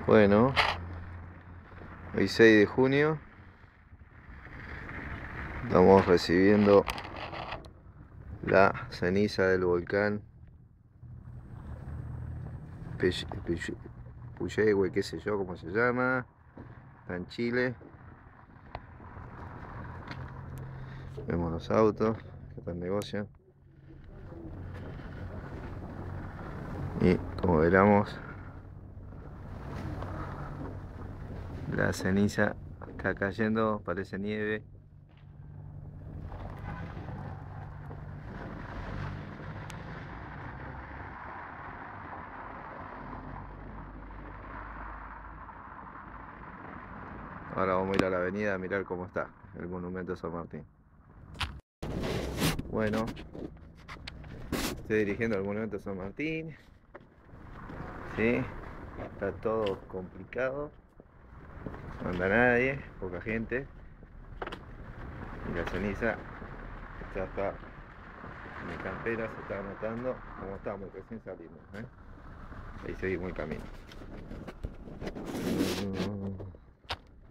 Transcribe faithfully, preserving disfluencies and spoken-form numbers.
Bueno, hoy seis de junio estamos recibiendo la ceniza del volcán Puyehue, qué sé yo cómo se llama, está en Chile. Vemos los autos que están en negocio y como veremos la ceniza está cayendo, parece nieve. Ahora vamos a ir a la avenida a mirar cómo está el monumento a San Martín. Bueno, estoy dirigiendo al monumento a San Martín. Sí, está todo complicado. No anda nadie, poca gente. Y la ceniza ya está. Mi campera se está notando como estamos, recién salimos, ¿eh? Ahí seguimos el camino.